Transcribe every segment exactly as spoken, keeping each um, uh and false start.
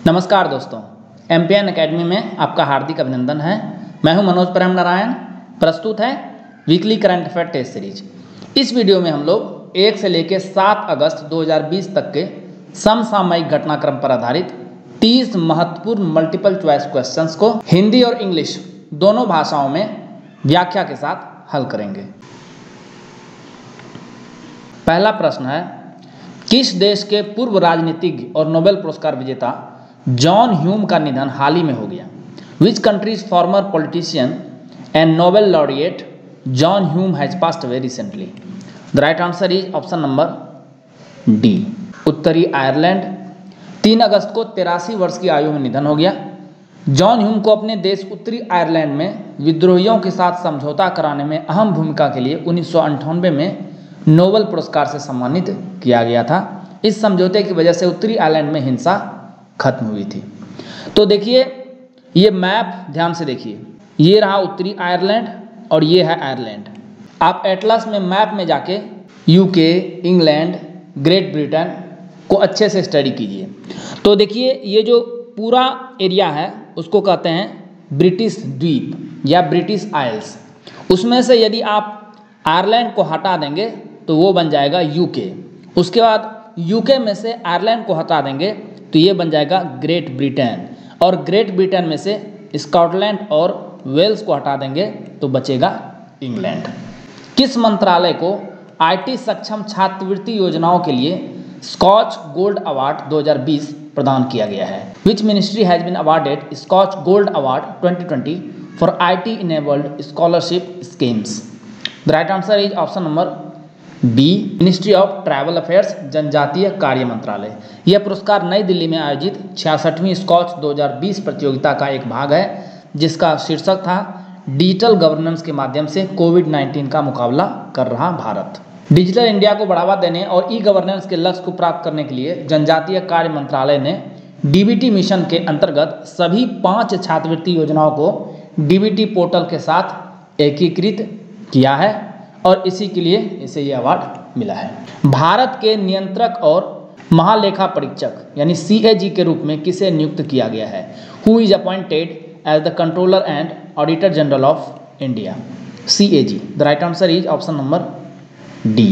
नमस्कार दोस्तों, MPN academy में आपका हार्दिक अभिनंदन है। मैं हूं मनोज प्रेम नारायण। प्रस्तुत है weekly current affair test series. इस वीडियो में हम लोग एक से लेकर सात अगस्त दो हज़ार बीस तक के समसामयिक घटनाक्रम पर आधारित तीस महत्वपूर्ण मल्टीपल चॉइस क्वेश्चंस को हिंदी और इंग्लिश दोनों भाषाओं में व्याख्या के साथ हल करेंगे। पहला प्रश्न है, किस देश के पूर्व राजनीतिज्ञ और नोबेल पुरस्कार विजेता जॉन ह्यूम का निधन हाल ही में हो गया? Which countries former politician and Nobel laureate John Hume has passed away recently? The right answer is option number D, उत्तरी आयरलैंड। तीन अगस्त को तिरासी वर्ष की आयु में निधन हो गया। जॉन ह्यूम को अपने देश उत्तरी आयरलैंड में विद्रोहियों के साथ समझौता कराने में अहम भूमिका के लिए उन्नीस सौ अंठानवे में नोबेल पुरस्कार से सम्मानित किया गया था। इस समझौते की वजह से उत्तरी आयरलैंड में हिंसा खत्म हुई थी। तो देखिए, ये मैप ध्यान से देखिए, ये रहा उत्तरी आयरलैंड और ये है आयरलैंड। आप एटलस में मैप में जाके यूके, इंग्लैंड, ग्रेट ब्रिटेन को अच्छे से स्टडी कीजिए। तो देखिए, ये जो पूरा एरिया है उसको कहते हैं ब्रिटिश द्वीप या ब्रिटिश आइल्स। उसमें से यदि आप आयरलैंड को हटा देंगे तो वो बन जाएगा यूके। उसके बाद यूके में से आयरलैंड को हटा देंगे तो ये बन जाएगा ग्रेट ब्रिटेन, और ग्रेट ब्रिटेन में से स्कॉटलैंड और वेल्स को हटा देंगे तो बचेगा इंग्लैंड। किस मंत्रालय को आईटी सक्षम छात्रवृत्ति योजनाओं के लिए स्कॉच गोल्ड अवार्ड दो हज़ार बीस प्रदान किया गया है? Which ministry has been awarded Skoch gold award twenty twenty for IT enabled scholarship schemes? The right answer is option number B, ministry of tribal affairs, जनजातीय कार्य मंत्रालय। यह पुरस्कार नई दिल्ली में आयोजित छियासठवीं स्कॉच दो हज़ार बीस प्रतियोगिता का एक भाग है, जिसका शीर्षक था डिजिटल गवर्नेंस के माध्यम से कोविड नाइन्टीन का मुकाबला कर रहा भारत। डिजिटल इंडिया को बढ़ावा देने और ई गवर्नेंस के लक्ष्य को प्राप्त करने के लिए जनजातीय कार्य मंत्रालय ने डीबीटी मिशन के अंतर्गत सभी पाँच छात्रवृत्ति योजनाओं को डीबीटी पोर्टल के साथ एकीकृत किया है और इसी के लिए इसे ये अवार्ड मिला है। भारत के नियंत्रक और महालेखा परीक्षक यानी सीएजी के रूप में किसे नियुक्त किया गया है? Who is appointed as the controller and auditor general of India? CAG. The right answer is option number D,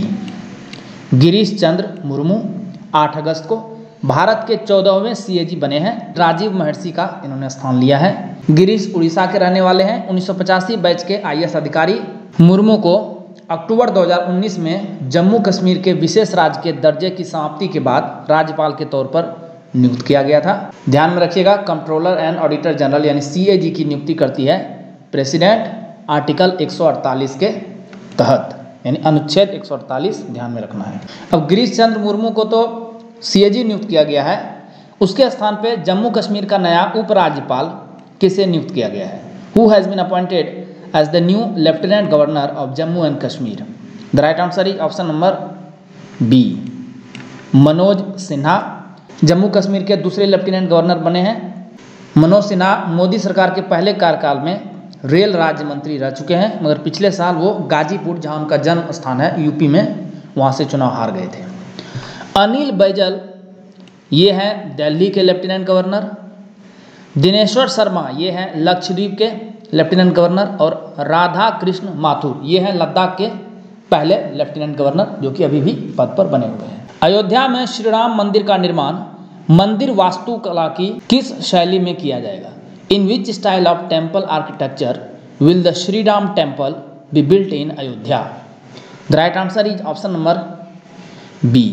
Girish Chandra Murmu. आठ अगस्त को भारत के चौदहवें सीएजी बने हैं। राजीव महर्षि का इन्होंने स्थान लिया है। गिरीश उड़ीसा के रहने वाले हैं। उन्नीस सौ पचासी बैच के आईएएस अधिकारी। मुर्मू को अक्टूबर दो हज़ार उन्नीस में जम्मू कश्मीर के विशेष राज्य के दर्जे की समाप्ति के बाद राज्यपाल के तौर पर नियुक्त किया गया था। ध्यान में रखिएगा, कंट्रोलर एंड ऑडिटर जनरल यानी सीएजी की नियुक्ति करती है प्रेसिडेंट आर्टिकल एक सौ अड़तालीस के तहत, यानी अनुच्छेद एक सौ अड़तालीस ध्यान में रखना है। अब गिरीश चंद्र मुर्मू को तो सीएजी नियुक्त किया गया है, उसके स्थान पे जम्मू कश्मीर का नया उपराज्यपाल किसे नियुक्त किया गया है? Who has been appointed as the new lieutenant governor of Jammu and Kashmir? The right answer is option number B, Manoj Sinha. Jammu Kashmir के दूसरे लेफ्टिनेंट गवर्नर बने हैं। मनोज सिन्हा मोदी सरकार के पहले कार्यकाल में रेल राज्य मंत्री रह चुके हैं, मगर पिछले साल वो गाजीपुर, जहां उनका जन्म स्थान है यूपी में, वहां से चुनाव हार गए थे। अनिल बैजल ये हैं दिल्ली के लेफ्टिनेंट गवर्नर। दिनेश्वर शर्मा ये हैं लक्षद्वीप के लेफ्टिनेंट गवर्नर, और राधा कृष्ण माथुर ये हैं लद्दाख के पहले लेफ्टिनेंट गवर्नर, जो कि अभी भी पद पर बने हुए हैं। अयोध्या में श्री राम मंदिर का निर्माण मंदिर वास्तुकला की किस शैली में किया जाएगा? In which style of temple architecture will the Shri Ram temple be built in Ayodhya? The right answer is option number B,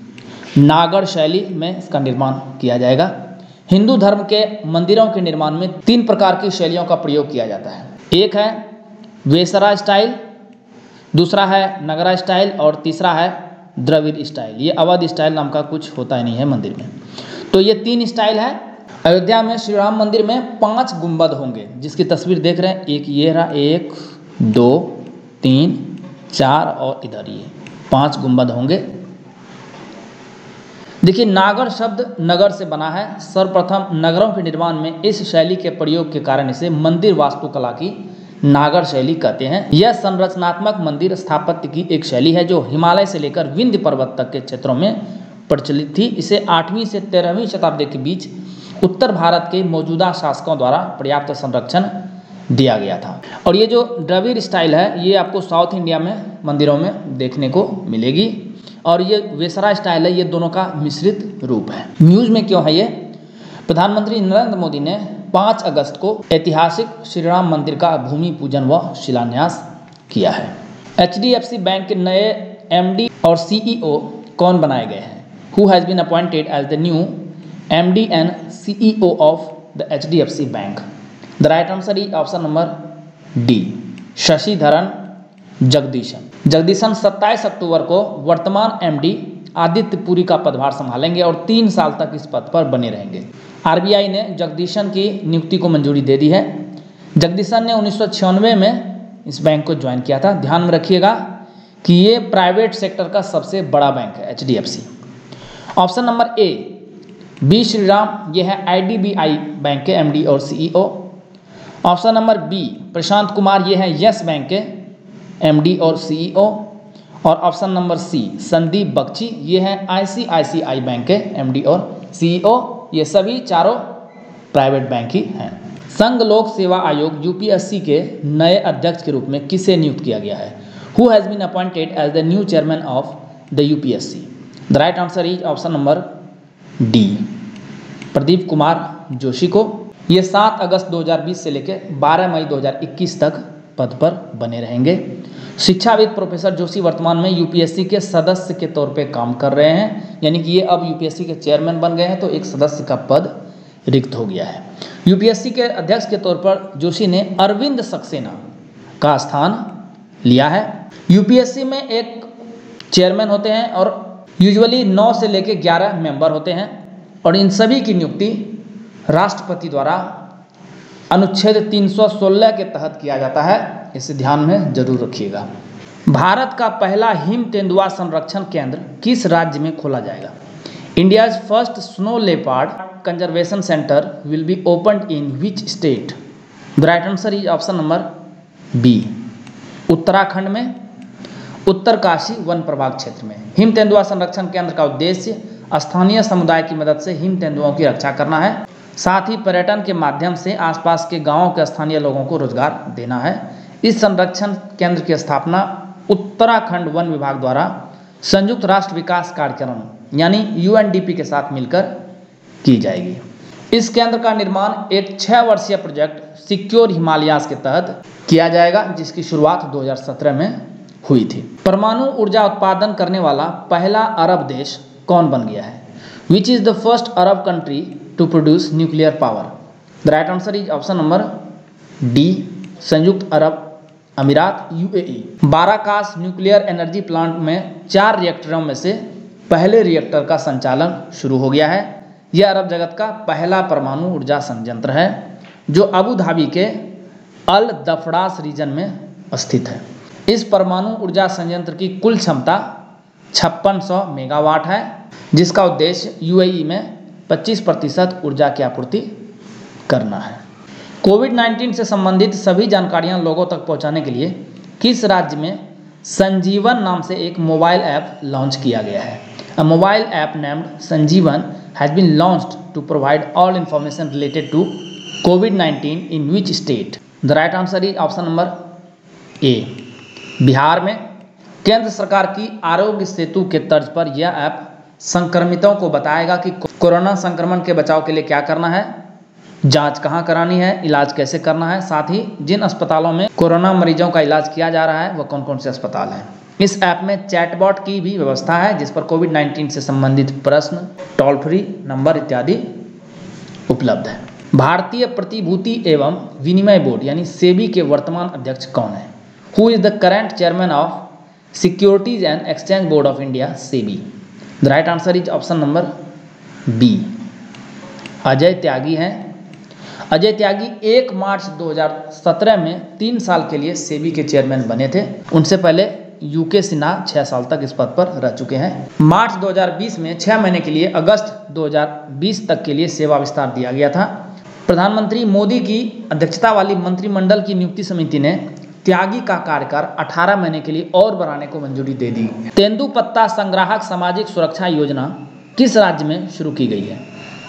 Nagar शैली में इसका निर्माण किया जाएगा। हिंदू धर्म के मंदिरों के निर्माण में तीन प्रकार की शैलियों का प्रयोग किया जाता है। एक है वेसरा स्टाइल, दूसरा है नगरा स्टाइल, और तीसरा है द्रविड़ स्टाइल। ये अवध स्टाइल नाम का कुछ होता ही नहीं है मंदिर में। तो ये तीन स्टाइल है। अयोध्या में श्री राम मंदिर में पांच गुंबद होंगे, जिसकी तस्वीर देख रहे हैं। एक ये रहा, एक, दो, तीन, चार और इधर ये पांच गुंबद होंगे। देखिए, नागर शब्द नगर से बना है। सर्वप्रथम नगरों के निर्माण में इस शैली के प्रयोग के कारण इसे मंदिर वास्तुकला की नागर शैली कहते हैं। यह संरचनात्मक मंदिर स्थापत्य की एक शैली है जो हिमालय से लेकर विंध्य पर्वत तक के क्षेत्रों में प्रचलित थी। इसे आठवीं से तेरहवीं शताब्दी के बीच उत्तर भारत के मौजूदा शासकों द्वारा पर्याप्त संरक्षण दिया गया था। और ये जो द्रविड़ स्टाइल है ये आपको साउथ इंडिया में मंदिरों में देखने को मिलेगी, और ये वेसरा स्टाइल है, ये दोनों का मिश्रित रूप है। न्यूज़ में क्यों है ये? प्रधानमंत्री नरेंद्र मोदी ने पाँच अगस्त को ऐतिहासिक श्री राम मंदिर का भूमि पूजन व शिलान्यास किया है। H D F C bank के नए एम डी और सी ई ओ कौन बनाए गए हैं? Who has been appointed as the new M D and C E O of the H D F C bank? The right answer is option number D, Shashidharan Jagdishan. Jagdishan सत्ताईस अक्टूबर को वर्तमान M D Aditya Puri का पदभार संभालेंगे और तीन साल तक इस पद पर बने रहेंगे। आर बी आई ने जगदीशन की नियुक्ति को मंजूरी दे दी है। जगदीशन ने उन्नीस सौ छियानवे में इस बैंक को ज्वाइन किया था। ध्यान में रखिएगा कि ये प्राइवेट सेक्टर का सबसे बड़ा बैंक है H D F C. Option number A B Sriram, ये है I D B I bank के एम डी और C E O. Option number B Prashant Kumar, ये है यस बैंक के एम डी और सी ई ओ। और option number C Sandeep Bakhshi, ये है I C I C I bank के एम डी और सी ई ओ। ये सभी चारों प्राइवेट बैंक ही हैं। संघ लोक सेवा आयोग यू पी एस सी के नए अध्यक्ष के रूप में किसे नियुक्त किया गया है? Who has been appointed as the new chairman of the U P S C? The right answer is option number D, Pradeep Kumar Joshi को। ये सात अगस्त दो हज़ार बीस से लेकर बारह मई दो हज़ार इक्कीस तक पद पर बने रहेंगे। शिक्षाविद प्रोफेसर जोशी वर्तमान में यू पी एस सी के सदस्य के तौर पे काम कर रहे हैं, यानी कि ये अब यू पी एस सी के चेयरमैन बन गए हैं, तो एक सदस्य का पद रिक्त हो गया है। यू पी एस सी के अध्यक्ष के तौर पर जोशी ने अरविंद सक्सेना का स्थान लिया है। यू पी एस सी में एक चेयरमैन होते हैं और यूजुअली नौ से लेकर ग्यारह मेंबर होते हैं, और इन सभी की नियुक्ति राष्ट्रपति द्वारा अनुच्छेद तीन सौ सोलह के तहत किया जाता है। इसे ध्यान में जरूर रखिएगा। भारत का पहला हिम तेंदुआ संरक्षण केंद्र किस राज्य में खोला जाएगा? India's first snow leopard conservation centre will be opened in which state? The right answer is option number B, Uttarakhand में उत्तरकाशी वन प्रभाग क्षेत्र में। हिम तेंदुआ संरक्षण केंद्र का उद्देश्य स्थानीय समुदाय की मदद से हिम तेंदुओं की रक्षा करना है, साथ ही पर्यटन के माध्यम से आसपास के गांवों के स्थानीय लोगों को रोजगार देना है। इस संरक्षण केंद्र की स्थापना उत्तराखंड वन विभाग द्वारा संयुक्त राष्ट्र विकास कार्यक्रम यानी यू एन डी पी के साथ मिलकर की जाएगी। इस केंद्र का निर्माण एक छः वर्षीय प्रोजेक्ट सिक्योर हिमालयाज के तहत किया जाएगा, जिसकी शुरुआत दो हज़ार सत्रह में हुई थी। परमाणु ऊर्जा उत्पादन करने वाला पहला अरब देश कौन बन गया है? Which is the first Arab country to produce nuclear power? The right answer is option number D, संयुक्त अरब अमीरात U A E. Barakah nuclear energy plant में चार रिएक्टरों में से पहले रिएक्टर का संचालन शुरू हो गया है। यह अरब जगत का पहला परमाणु ऊर्जा संयंत्र है जो अबू धाबी के अल दफड़ास रीजन में स्थित है। इस परमाणु ऊर्जा संयंत्र की कुल क्षमता छप्पन सौ मेगावाट है, जिसका उद्देश्य यू ए ई में पच्चीस प्रतिशत ऊर्जा की आपूर्ति करना है। कोविड नाइन्टीन से संबंधित सभी जानकारियां लोगों तक पहुंचाने के लिए किस राज्य में संजीवन नाम से एक मोबाइल ऐप लॉन्च किया गया है? A mobile app named Sanjeevan has been launched to provide all information related to COVID nineteen in which state? The right answer is option number A, Bihar में। केंद्र सरकार की आरोग्य सेतु के तर्ज पर यह ऐप संक्रमितों को बताएगा कि कोरोना संक्रमण के बचाव के लिए क्या करना है, जांच कहां करानी है, इलाज कैसे करना है, साथ ही जिन अस्पतालों में कोरोना मरीजों का इलाज किया जा रहा है वह कौन कौन से अस्पताल हैं। इस ऐप में चैटबॉट की भी व्यवस्था है, जिस पर कोविड नाइन्टीन से संबंधित प्रश्न, टोल फ्री नंबर इत्यादि उपलब्ध है। भारतीय प्रतिभूति एवं विनिमय बोर्ड यानी सेबी के वर्तमान अध्यक्ष कौन है? Who is the current chairman of securities and exchange board of India, SEBI? The right answer is option number B, Ajay Tyagi हैं। अजय त्यागी एक मार्च दो हज़ार सत्रह में तीन साल के लिए सेबी के चेयरमैन बने थे। उनसे पहले यूके सिन्हा छः साल तक इस पद पर रह चुके हैं। मार्च दो हज़ार बीस में छः महीने के लिए अगस्त दो हज़ार बीस तक के लिए सेवा विस्तार दिया गया था। प्रधानमंत्री मोदी की अध्यक्षता वाली मंत्रिमंडल की नियुक्ति समिति ने त्यागी का कार्यकाल अठारह महीने के लिए और बढ़ाने को मंजूरी दे दी। तेंदुपत्ता संग्राहक सामाजिक सुरक्षा योजना किस राज्य में शुरू की गई है?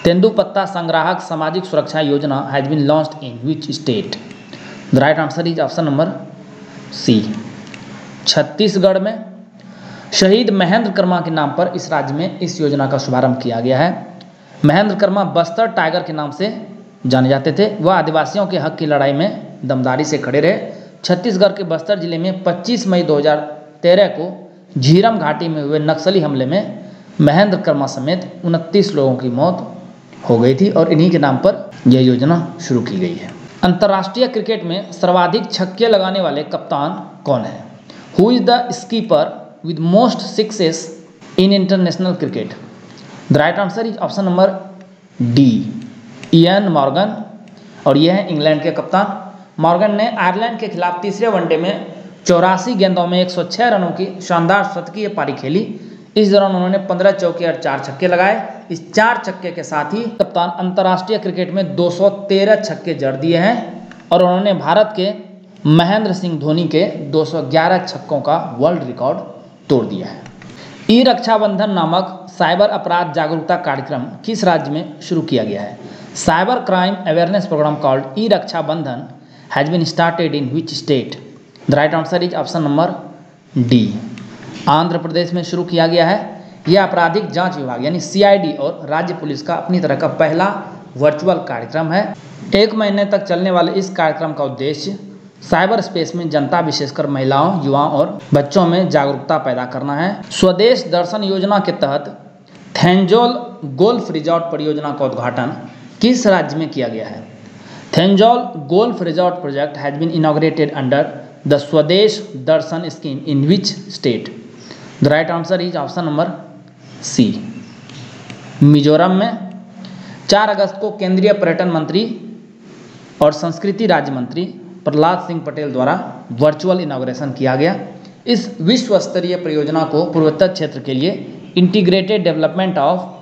तेंदुपत्ता संग्राहक सामाजिक सुरक्षा योजना has been launched in which state? The right answer is option number C, Chhattisgarh में। शहीद महेंद्र कर्मा के नाम पर इस राज्य में इस योजना का शुभारंभ किया गया है। महेंद्र कर्मा बस्तर टाइगर के नाम से जाने जाते थे। वह आदिवासियों के हक की लड़ाई में दमदारी से खड़े रहे। छत्तीसगढ़ के बस्तर जिले में पच्चीस मई दो हज़ार तेरह को झीरम घाटी में हुए नक्सली हमले में महेंद्र कर्मा समेत उनतीस लोगों की मौत हो गई थी और इन्हीं के नाम पर यह योजना शुरू की गई है। अंतर्राष्ट्रीय क्रिकेट में सर्वाधिक छक्के लगाने वाले कप्तान कौन है? Who is the skipper with most sixes in international cricket? The right answer is option number D, Eoin Morgan, और यह है इंग्लैंड के कप्तान। मॉर्गन ने आयरलैंड के खिलाफ तीसरे वनडे में चौरासी गेंदों में एक सौ छह रनों की शानदार शतकीय पारी खेली। इस दौरान उन्होंने पंद्रह चौके और चार छक्के लगाए। इस चार छक्के के साथ ही कप्तान अंतर्राष्ट्रीय क्रिकेट में दो सौ तेरह छक्के जड़ दिए हैं और उन्होंने भारत के महेंद्र सिंह धोनी के दो सौ ग्यारह छक्कों का वर्ल्ड रिकॉर्ड तोड़ दिया है। ई रक्षाबंधन नामक साइबर अपराध जागरूकता कार्यक्रम किस राज्य में शुरू किया गया है? Cyber crime awareness programme called e Rakshabandhan has been started in which state? The right answer is option number D, Andhra Pradesh में शुरू किया गया है। यह आपराधिक जांच विभाग यानी सी आई डी और राज्य पुलिस का अपनी तरह का पहला वर्चुअल कार्यक्रम है। एक महीने तक चलने वाले इस कार्यक्रम का उद्देश्य साइबर स्पेस में जनता विशेषकर महिलाओं, युवाओं और बच्चों में जागरूकता पैदा करना है। स्वदेश दर्शन योजना के तहत थेंजोल गोल्फ रिजॉर्ट परियोजना का उद्घाटन किस राज्य में किया गया है? Thenzawl golf resort project has been inaugurated under the Swadesh Darshan scheme in which state? The right answer is option number C, Mizoram में। चार अगस्त को केंद्रीय पर्यटन मंत्री और संस्कृति राज्य मंत्री प्रहलाद सिंह पटेल द्वारा वर्चुअल इनॉग्रेशन किया गया। इस विश्व स्तरीय परियोजना को पूर्वोत्तर क्षेत्र के लिए integrated development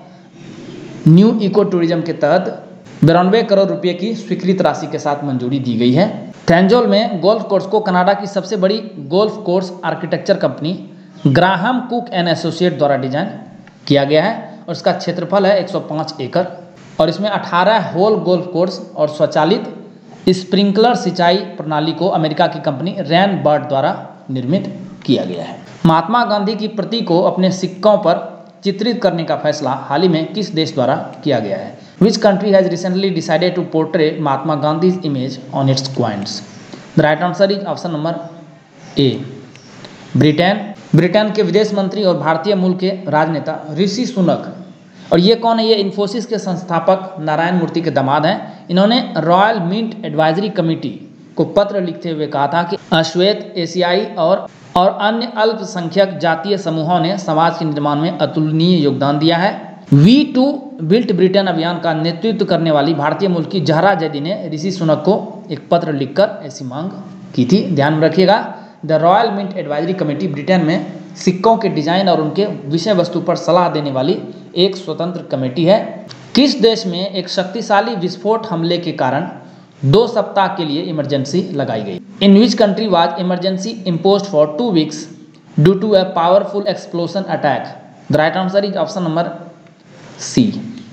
of new eco tourism के तहत बिरानवे करोड़ रुपए की स्वीकृत राशि के साथ मंजूरी दी गई है। थेंजोल में गोल्फ कोर्स को कनाडा की सबसे बड़ी golf course architecture company Graham Cooke and associate द्वारा डिजाइन किया गया है और इसका क्षेत्रफल है एक सौ पाँच एकड़ और इसमें अठारह होल गोल्फ कोर्स और स्वचालित स्प्रिंकलर सिंचाई प्रणाली को अमेरिका की कंपनी रैन बर्ड द्वारा निर्मित किया गया है। महात्मा गांधी की प्रति को अपने सिक्कों पर चित्रित करने का फैसला हाल ही में किस देश द्वारा किया गया है? Which country has recently decided to portray Mahatma Gandhi's image on its coins? The right answer is option number A, Britain. Britain के विदेश मंत्री और भारतीय मूल के राजनेता ऋषि सुनक, और ये कौन है? ये इन्फोसिस के संस्थापक नारायण मूर्ति के दामाद हैं। इन्होंने रॉयल मिंट एडवाइजरी कमेटी को पत्र लिखते हुए कहा था कि अश्वेत, एशियाई और और अन्य अल्पसंख्यक जातीय समूहों ने समाज के निर्माण में अतुलनीय योगदान दिया है। वी टू बिल्ट ब्रिटेन अभियान का नेतृत्व करने वाली भारतीय मूल की जहरा जैदी ने ऋषि सुनक को एक पत्र लिखकर ऐसी मांग की थी। ध्यान में रखिएगा, the Royal Mint advisory committee Britain में सिक्कों के डिजाइन और उनके विषय वस्तु पर सलाह देने वाली एक स्वतंत्र कमेटी है। किस देश में एक शक्तिशाली विस्फोट हमले के कारण दो सप्ताह के लिए इमरजेंसी लगाई गई? In which country was emergency imposed for two weeks due to a powerful explosion attack? The right answer is option number C,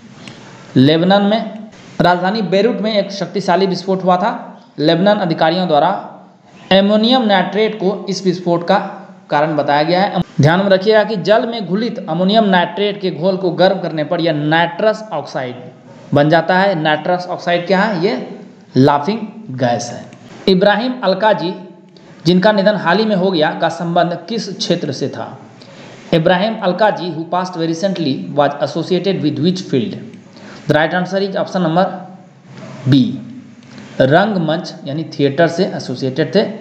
Lebanon में। राजधानी बेरूट में एक शक्तिशाली विस्फोट हुआ था। लेबनान अधिकारियों द्वारा एमोनियम नाइट्रेट को इस विस्फोट का कारण बताया गया है। ध्यान में रखिएगा कि जल में घुलित अमोनियम नाइट्रेट के घोल को गर्म करने पर यह नाइट्रस ऑक्साइड बन जाता है। नाइट्रस ऑक्साइड क्या है? ये लाफिंग गैस है। इब्राहिम अलकाजी, जिनका निधन हाल ही में हो गया, का संबंध किस क्षेत्र से था? Ibrahim Alkazi who passed very recently was associated with which field? The right answer is option number B, रंगमंच यानी थिएटर से एसोसिएटेड थे।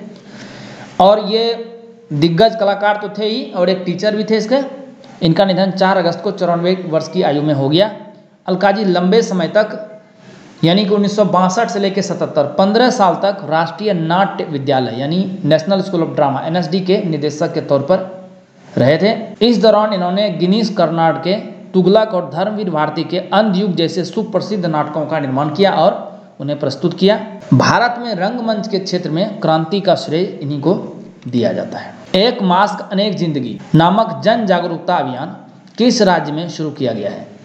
और ये दिग्गज कलाकार तो थे ही और एक टीचर भी थे इसके। इनका निधन चार अगस्त को चौरानवे वर्ष की आयु में हो गया। अलकाजी लंबे समय तक यानी कि उन्नीस सौ बासठ से लेकर सतहत्तर पंद्रह साल तक राष्ट्रीय नाट्य विद्यालय यानी national school of drama N S D के निदेशक के तौर पर रहे थे। इस दौरान इन्होंने गिनीश कर्नाड के तुगलक और धर्मवीर भारती के अंधयुग जैसे सुप्रसिद्ध नाटकों का निर्माण किया और उन्हें प्रस्तुत किया। भारत में रंगमंच के क्षेत्र में क्रांति का श्रेय इन्हीं को दिया जाता है। एक मास्क अनेक जिंदगी नामक जन जागरूकता अभियान किस राज्य में शुरू किया गया है?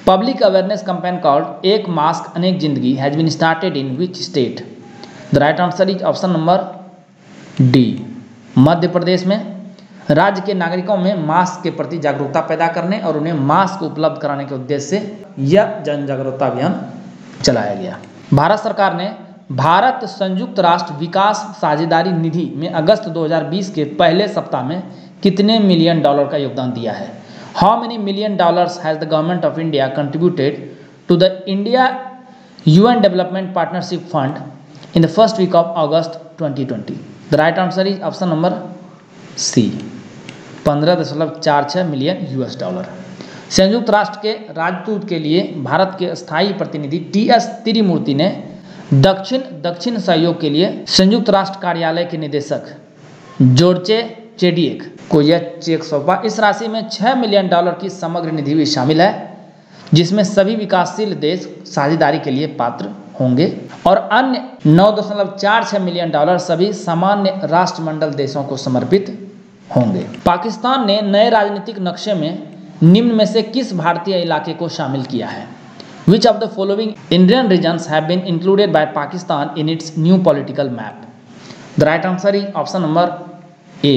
पब्लिक अवेयरनेस कैंपेन कॉल्ड एक मास्क अनेक जिंदगी has been started in which state? The right answer is option number D, Madhya Pradesh में। राज्य के नागरिकों में मास्क के प्रति जागरूकता पैदा करने और उन्हें मास्क उपलब्ध कराने के उद्देश्य से यह जन जागरूकता अभियान चलाया गया। भारत सरकार ने भारत संयुक्त राष्ट्र विकास साझेदारी निधि में अगस्त दो हज़ार बीस के पहले सप्ताह में कितने मिलियन डॉलर का योगदान दिया है? How many million dollars has the government of India contributed to the India UN development partnership fund in the first week of August twenty twenty? The right answer is option number C, पंद्रह दशमलव चार छः million US dollar. संयुक्त राष्ट्र के राजदूत के लिए भारत के स्थायी प्रतिनिधि टी एस तिरुमूर्ति ने दक्षिण दक्षिण सहयोग के लिए संयुक्त राष्ट्र कार्यालय के निदेशक जोर्चे चेडिएक को यह चेक सौंपा। इस राशि में छह मिलियन डॉलर की समग्र निधि भी शामिल है, जिसमें सभी विकासशील देश साझेदारी के लिए पात्र होंगे और अन्य नौ दशमलव चार छः मिलियन डॉलर सभी सामान्य राष्ट्रमंडल देशों को समर्पित होंगे। पाकिस्तान ने नए राजनीतिक नक्शे में निम्न में से किस भारतीय इलाके को शामिल किया है? Which of the following Indian regions have been included by Pakistan in its new political map? The right answer is option number A,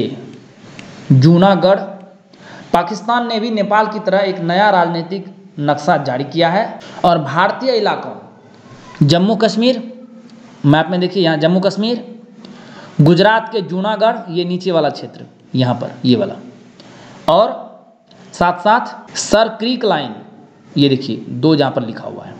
Junagadh. Pakistan ने भी नेपाल की तरह एक नया राजनीतिक नक्शा जारी किया है और भारतीय इलाकों जम्मू कश्मीर, मैप में देखिए यहाँ जम्मू कश्मीर, गुजरात के जूनागढ़, ये नीचे वाला क्षेत्र यहाँ पर ये वाला, और साथ साथ सर क्रीक लाइन, ये देखिए दो जहाँ पर लिखा हुआ है,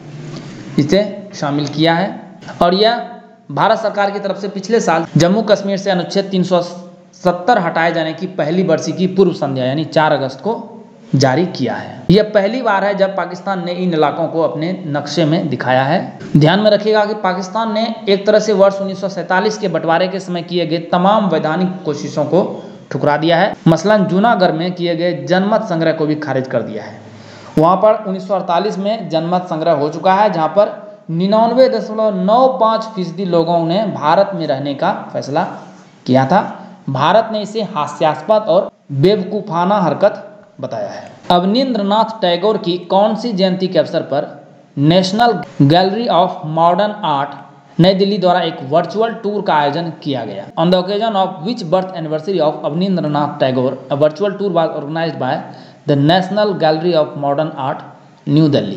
इसे शामिल किया है। और यह भारत सरकार की तरफ से पिछले साल जम्मू कश्मीर से अनुच्छेद तीन सौ सत्तर हटाए जाने की पहली बरसी की पूर्व संध्या यानी चार अगस्त को जारी किया है। यह पहली बार है जब पाकिस्तान ने इन इलाकों को अपने नक्शे में दिखाया है। ध्यान में रखिएगा कि पाकिस्तान ने एक तरह से वर्ष उन्नीस सौ सैंतालीस के बंटवारे के समय किए गए तमाम वैधानिक कोशिशों को ठुकरा दिया है। मसलन जूनागढ़ में किए गए जनमत संग्रह को भी खारिज कर दिया है। वहाँ पर उन्नीस सौ अड़तालीस में जनमत संग्रह हो चुका है, जहाँ पर निन्यानवे दशमलव नौ पाँच फीसदी लोगों ने भारत में रहने का फैसला किया था। भारत ने इसे हास्यास्पद और बेवकूफ़ाना हरकत बताया है। अवनींद्रनाथ टैगोर की कौन सी जयंती के अवसर पर national gallery of modern art नई दिल्ली द्वारा एक वर्चुअल टूर का आयोजन किया गया? On the occasion of which birth anniversary of Abanindranath Tagore a virtual tour was organised by the national gallery of modern art, new Delhi?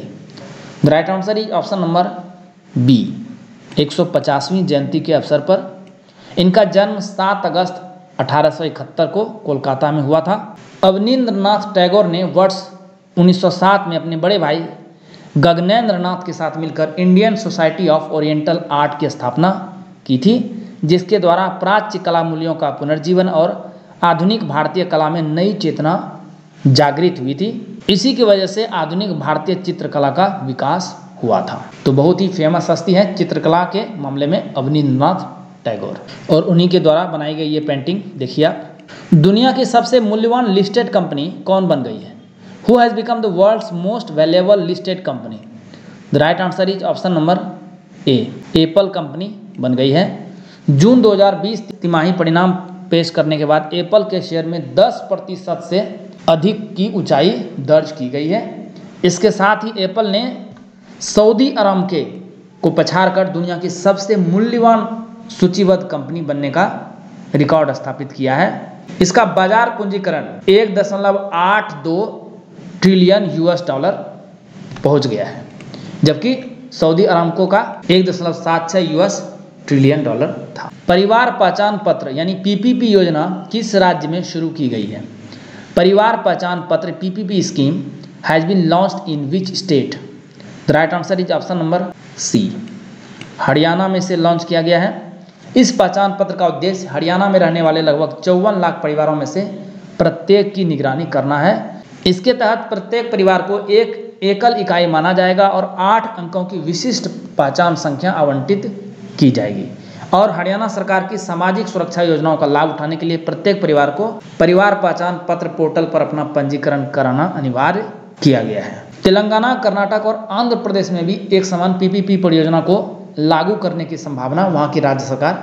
The right answer is option number B, एक सौ पचासवीं जयंती के अवसर पर। इनका जन्म सात अगस्त अठारह सौ इकहत्तर को कोलकाता में हुआ था। अवनींद्रनाथ टैगोर ने वर्ष उन्नीस सौ सात में अपने बड़े भाई गगनेंद्रनाथ के साथ मिलकर Indian society of oriental art की स्थापना की थी, जिसके द्वारा प्राच्य कला मूल्यों का पुनर्जीवन और आधुनिक भारतीय कला में नई चेतना जागृत हुई थी। इसी की वजह से आधुनिक भारतीय चित्रकला का विकास हुआ था। तो बहुत ही फेमस हस्ती है चित्रकला के मामले में अवनींद्रनाथ टैगोर, और उन्हीं के द्वारा बनाई गई ये पेंटिंग देखिए आप। दुनिया की सबसे मूल्यवान लिस्टेड कंपनी कौन बन गई है? Who has become the world's most valuable listed company? The right answer is option number A, Apple company बन गई है। जून दो हज़ार बीस तिमाही परिणाम पेश करने के बाद एप्पल के शेयर में दस प्रतिशत से अधिक की ऊंचाई दर्ज की गई है। इसके साथ ही एप्पल ने सऊदी अरामको को पछाड़कर दुनिया की सबसे मूल्यवान सूचीबद्ध कंपनी बनने का रिकॉर्ड स्थापित किया है। इसका बाजार पूंजीकरण एक दशमलव आठ दो ट्रिलियन यूएस डॉलर पहुंच गया है, जबकि सऊदी अरामको का एक दशमलव सात छः यूएस ट्रिलियन डॉलर था। परिवार पहचान पत्र यानी पीपीपी योजना किस राज्य में शुरू की गई है? परिवार पहचान पत्र PPP scheme has been launched in which state? The right answer is option number C, Haryana में से लॉन्च किया गया है। इस पहचान पत्र का उद्देश्य हरियाणा में रहने वाले लगभग चौवन लाख परिवारों में से प्रत्येक की निगरानी करना है। इसके तहत प्रत्येक परिवार को एक एकल इकाई माना जाएगा और आठ अंकों की विशिष्ट पहचान संख्या आवंटित की जाएगी। और हरियाणा सरकार की सामाजिक सुरक्षा योजनाओं का लाभ उठाने के लिए प्रत्येक परिवार को परिवार पहचान पत्र पोर्टल पर अपना पंजीकरण कराना अनिवार्य किया गया है। तेलंगाना, कर्नाटक और आंध्र प्रदेश में भी एक समान पीपीपी परियोजना को लागू करने की संभावना वहां की राज्य सरकार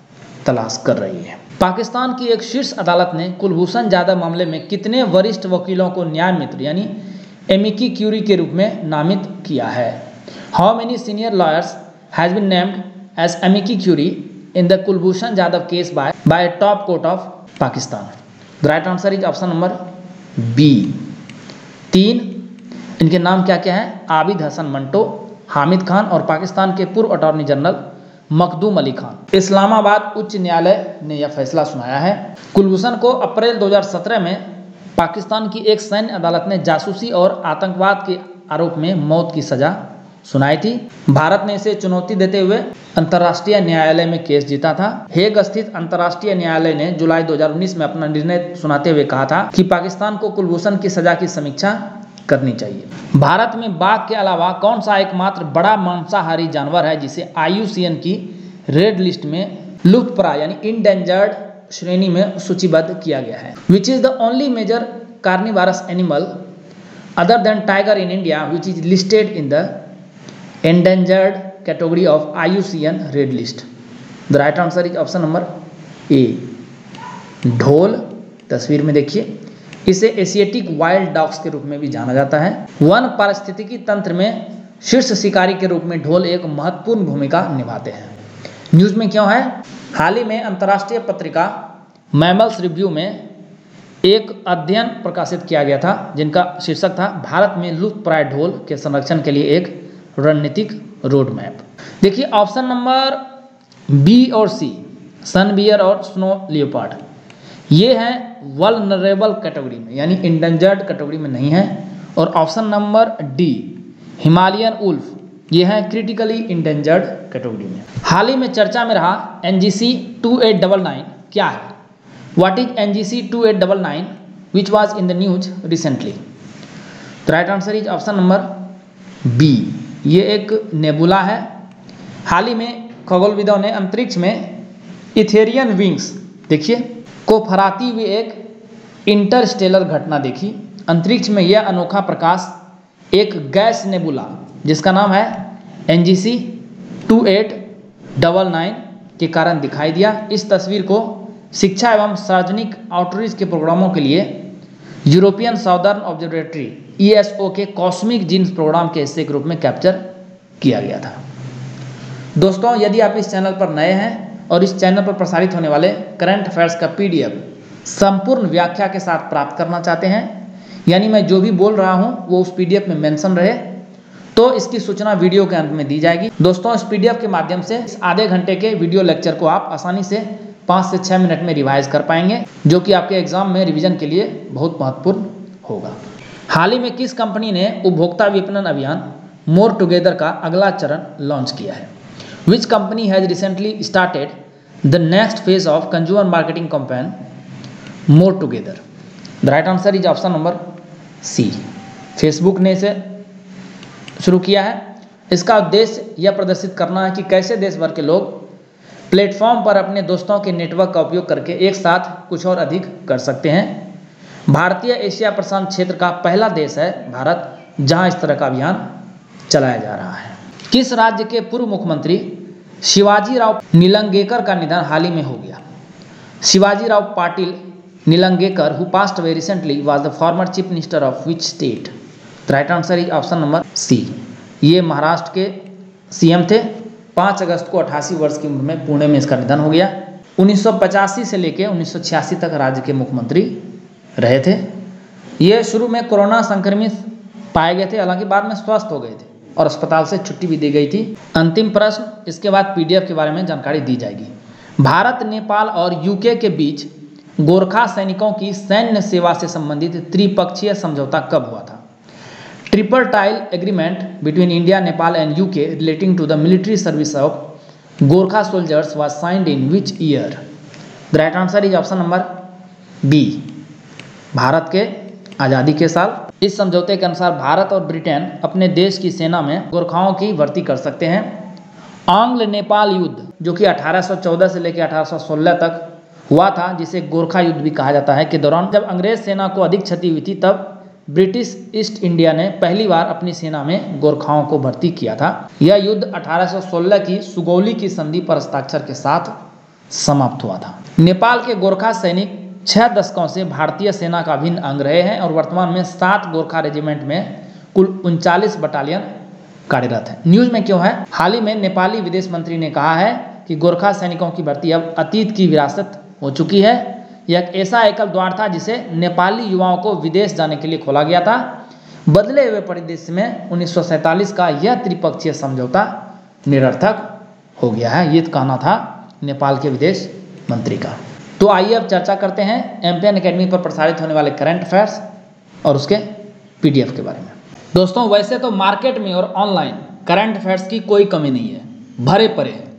तलाश कर रही है। पाकिस्तान की एक शीर्ष अदालत ने कुलभूषण जाधव मामले में कितने वरिष्ठ वकीलों को न्याय मित्र यानी एमिकी क्यूरी के रूप में नामित किया है। How many senior lawyers has been named as amici curiae in the Kulbhushan Jadhav case by by top court of Pakistan? The right answer is option number B, तीन। इनके नाम क्या क्या हैं? आबिद हसन मंटो, हामिद खान और पाकिस्तान के पूर्व अटॉर्नी जनरल मखदूम अली खान। इस्लामाबाद उच्च न्यायालय ने यह फैसला सुनाया है। कुलभूषण को अप्रैल दो हज़ार सत्रह में पाकिस्तान की एक सैन्य अदालत ने जासूसी और आतंकवाद के आरोप में मौत की सजा सुनाई थी। भारत ने इसे चुनौती देते हुए अंतर्राष्ट्रीय न्यायालय में केस जीता था। हेग स्थित अंतर्राष्ट्रीय न्यायालय ने जुलाई दो हज़ार उन्नीस में अपना निर्णय सुनाते हुए कहा था कि पाकिस्तान को कुलभूषण की सजा की समीक्षा करनी चाहिए। भारत में बाघ के अलावा कौन सा एकमात्र बड़ा मांसाहारी जानवर है जिसे आई यू सी एन की रेड लिस्ट में लुप्तप्राय यानी इंडेंजर्ड श्रेणी में सूचीबद्ध किया गया है? Which is the only major carnivorous animal other than tiger in India which is listed in the endangered category of I U C N red list? The right answer is option number A, ढोल। तस्वीर में देखिए, इसे Asiatic wild dogs के रूप में भी जाना जाता है। वन पारिस्थितिकी तंत्र में शीर्ष शिकारी के रूप में ढोल एक महत्वपूर्ण भूमिका निभाते हैं। न्यूज में क्यों है? हाल ही में अंतर्राष्ट्रीय पत्रिका मैमल्स रिव्यू में एक अध्ययन प्रकाशित किया गया था जिनका शीर्षक था भारत में लुप्तप्राय ढोल के संरक्षण के लिए एक रणनीतिक रोड मैप। देखिए ऑप्शन नंबर बी और सी, सन बियर और स्नो लियोपार्ड, ये हैं वल्नरेबल कैटेगरी में यानी इंडेंजर्ड कैटेगरी में नहीं है। और option number D, Himalayan wolf, ये हैं क्रिटिकली इंडेंजर्ड कैटेगरी में। हाल ही में चर्चा में रहा N G C two eight nine nine क्या है? What is N G C two eight nine nine which was in the news recently? The right answer is option number B, ये एक nebula है। हाल ही में खगोलविदों ने अंतरिक्ष में इथेरियन विंग्स देखिए को फहराती हुई एक इंटरस्टेलर घटना देखी। अंतरिक्ष में यह अनोखा प्रकाश एक गैस नेबुला जिसका नाम है N G C two eight nine nine के कारण दिखाई दिया। इस तस्वीर को शिक्षा एवं सार्वजनिक आउटरीच के प्रोग्रामों के लिए European Southern Observatory E S O के कॉस्मिक जीन्स प्रोग्राम के हिस्से के रूप में कैप्चर किया गया था। दोस्तों, यदि आप इस चैनल पर नए हैं और इस चैनल पर प्रसारित होने वाले करंट अफेयर्स का पी डी एफ संपूर्ण व्याख्या के साथ प्राप्त करना चाहते हैं, यानी मैं जो भी बोल रहा हूं वो उस पी डी एफ में मेंशन रहे, तो इसकी सूचना वीडियो के अंत में दी जाएगी। दोस्तों, इस पी डी एफ के माध्यम से इस आधे घंटे के वीडियो लेक्चर को आप आसानी से पाँच से छः मिनट में रिवाइज कर पाएंगे, जो कि आपके एग्जाम में रिवीजन के लिए बहुत महत्वपूर्ण होगा। हाल ही में किस कंपनी ने उपभोक्ता विपणन अभियान मोर टुगेदर का अगला चरण लॉन्च किया है? Which company has recently started the next phase of consumer marketing campaign more together? The right answer is option number C, Facebook ने इसे शुरू किया है। इसका उद्देश्य यह प्रदर्शित करना है कि कैसे देश भर के लोग प्लेटफॉर्म पर अपने दोस्तों के नेटवर्क का उपयोग करके एक साथ कुछ और अधिक कर सकते हैं। भारतीय एशिया प्रशांत क्षेत्र का पहला देश है भारत, जहां इस तरह का अभियान चलाया जा रहा है। किस राज्य के पूर्व मुख्यमंत्री शिवाजी राव निलंगेकर का निधन हाल ही में हो गया? Shivaji Rao Patil Nilangekar who passed away recently was the former chief minister of which state? The right answer is option number C, ये महाराष्ट्र के सी एम थे। पाँच अगस्त को अट्ठासी वर्ष की उम्र में पुणे में इसका निधन हो गया। उन्नीस सौ पचासी से लेकर उन्नीस सौ छियासी तक राज्य के मुख्यमंत्री रहे थे। ये शुरू में कोरोना संक्रमित पाए गए थे, हालांकि बाद में स्वस्थ हो गए थे और अस्पताल से छुट्टी भी दी गई थी। अंतिम प्रश्न, इसके बाद पीडीएफ के बारे में जानकारी दी जाएगी। भारत, नेपाल और यूके के बीच गोरखा सैनिकों की सैन्य सेवा से संबंधित त्रिपक्षीय समझौता कब हुआ था? Triple tile agreement between India, Nepal and UK relating to the military service of Gorkha soldiers was signed in which year? The right answer is option number B, Bharat के आज़ादी के साल। इस समझौते के अनुसार भारत और ब्रिटेन अपने देश की सेना में गोरखाओं की भर्ती कर सकते हैं। आंग्ल नेपाल युद्ध, जो कि अठारह सौ चौदह से लेकर अठारह सौ सोलह तक हुआ था, जिसे गोरखा युद्ध भी कहा जाता है, के दौरान जब अंग्रेज सेना को अधिक क्षति हुई थी, तब ब्रिटिश ईस्ट इंडिया ने पहली बार अपनी सेना में गोरखाओं को भर्ती किया था। यह युद्ध अठारह सौ सोलह की सुगौली की संधि पर हस्ताक्षर के साथ समाप्त हुआ था। नेपाल के गोरखा सैनिक छह दशकों से भारतीय सेना का अभिन्न अंग रहे हैं और वर्तमान में सात गोरखा रेजिमेंट में कुल उनचालीस बटालियन कार्यरत है। न्यूज में क्यों है? हाल ही में नेपाली विदेश मंत्री ने कहा है कि गोरखा सैनिकों की भर्ती अब अतीत की विरासत हो चुकी है। यह एक ऐसा एकल द्वार था जिसे नेपाली युवाओं को विदेश जाने के लिए खोला गया था। बदले हुए परिदृश्य में उन्नीस सौ सैंतालीस का यह त्रिपक्षीय समझौता निरर्थक हो गया है। ये कहना था नेपाल के विदेश मंत्री का। तो आइए अब चर्चा करते हैं एमपीएन एकेडमी पर प्रसारित होने वाले करंट अफेयर्स और उसके पीडीएफ के बारे में। दोस्तों, वैसे तो मार्केट में और ऑनलाइन करंट अफेयर्स की कोई कमी नहीं है, भरे पड़े हैं,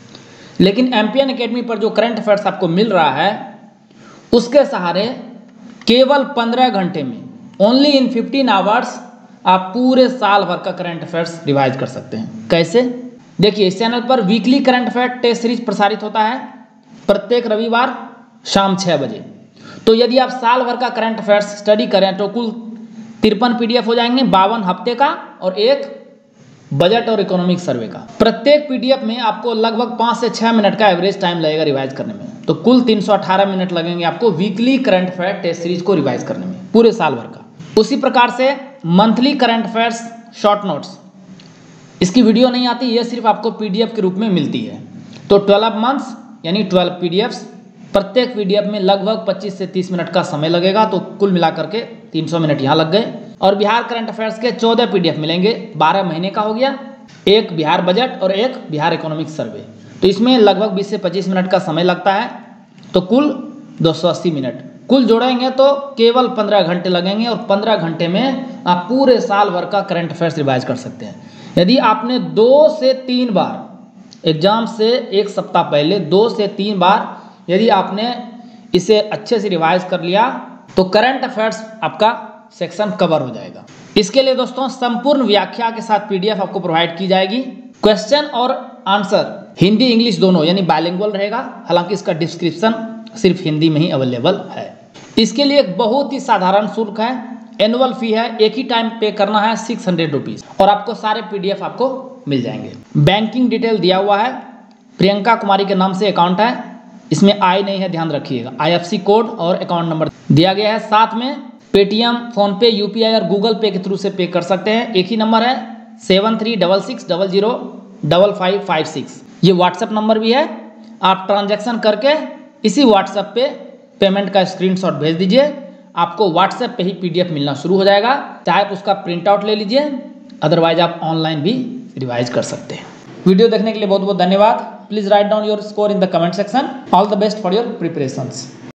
लेकिन एमपीएन एकेडमी पर जो करंट अफेयर्स आपको मिल रहा है उसके सहारे केवल पंद्रह घंटे में, ओनली इन फिफ्टीन आवर्स, आप पूरे साल भर का करंट अफेयर्स रिवाइज कर सकते हैं। कैसे? देखिए, इस चैनल पर weekly current affair test series प्रसारित होता है प्रत्येक रविवार शाम छः बजे। तो यदि आप साल भर का करंट अफेयर्स स्टडी करें तो कुल तिरपन पीडीएफ हो जाएंगे, बावन हफ्ते का और एक बजट और इकोनॉमिक सर्वे का। प्रत्येक पीडीएफ में आपको लगभग पाँच से छः मिनट का एवरेज टाइम लगेगा रिवाइज करने में। तो कुल तीन सौ अठारह मिनट लगेंगे आपको weekly current affair test series को रिवाइज करने में, पूरे साल भर का। उसी प्रकार से monthly current affairs short notes, इसकी वीडियो नहीं आती, ये सिर्फ आपको पीडीएफ के रूप में मिलती है। तो ट्वेल्व मंथ्स यानी ट्वेल्व पीडीएफ्स, प्रत्येक पीडीएफ में लगभग पच्चीस से तीस मिनट का समय लगेगा। तो कुल मिलाकर के तीन सौ मिनट यहाँ लग गए। और बिहार करंट अफेयर्स के चौदह पीडीएफ मिलेंगे, बारह महीने का हो गया, एक बिहार बजट और एक बिहार इकोनॉमिक सर्वे। तो इसमें लगभग बीस से पच्चीस मिनट का समय लगता है। तो कुल दो सौ अस्सी मिनट, कुल जोड़ेंगे तो केवल पंद्रह घंटे लगेंगे और पंद्रह घंटे में आप पूरे साल भर का करंट अफेयर्स रिवाइज कर सकते हैं। यदि आपने दो से तीन बार एग्जाम से एक सप्ताह पहले दो से तीन बार यदि आपने इसे अच्छे से रिवाइज कर लिया तो करंट अफेयर्स आपका सेक्शन कवर हो जाएगा। इसके लिए दोस्तों संपूर्ण व्याख्या के साथ पीडीएफ आपको प्रोवाइड की जाएगी। क्वेश्चन और आंसर हिंदी इंग्लिश दोनों यानी बाइलिंगुअल रहेगा। हालांकि इसका डिस्क्रिप्शन सिर्फ हिंदी में ही अवेलेबल है। इसके लिए एक बहुत ही साधारण शुल्क है, एनुअल फी है, एक ही टाइम पे करना है सिक्स हंड्रेड रुपीज और आपको सारे पीडीएफ आपको मिल जाएंगे। बैंकिंग डिटेल दिया हुआ है, प्रियंका कुमारी के नाम से अकाउंट है, इसमें आई नहीं है, ध्यान रखिएगा। आईएफसी कोड और अकाउंट नंबर दिया गया है। साथ में पेटीएम, फोनपे, यूपीआई और गूगल पे के थ्रू से पे कर सकते हैं। एक ही नंबर है seven three double six double zero double five five six, ये व्हाट्सएप नंबर भी है। आप ट्रांजैक्शन करके इसी व्हाट्सएप पे पेमेंट का स्क्रीनशॉट भेज दीजिए, आपको व्हाट्सएप पे ही पीडीएफ मिलना शुरू हो जाएगा। चाहे आप उसका प्रिंट आउट ले लीजिए, अदरवाइज आप ऑनलाइन भी रिवाइज कर सकते हैं। वीडियो देखने के लिए बहुत बहुत धन्यवाद। Please write down your score in the comment section. All the best for your preparations.